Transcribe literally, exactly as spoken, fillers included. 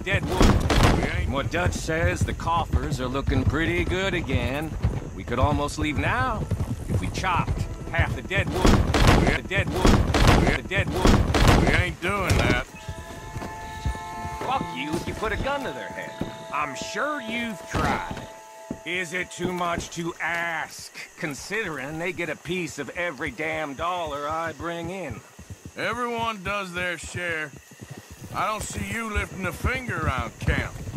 the dead wood. What Dutch says, the coffers are looking pretty good again. We could almost leave now if we chopped half the dead wood. The dead wood. The dead wood. We ain't doing that. Fuck you if you put a gun to their head. I'm sure you've tried. Is it too much to ask, considering they get a piece of every damn dollar I bring in? Everyone does their share. I don't see you lifting a finger around camp.